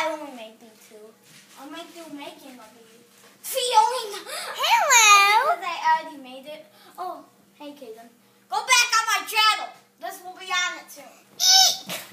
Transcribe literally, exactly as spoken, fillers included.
I only made the two. I'll make the making of these. Fiona! Hello! Because I already made it. Oh, hey, Kaden. Go back on my channel. This will be on it soon. Eek!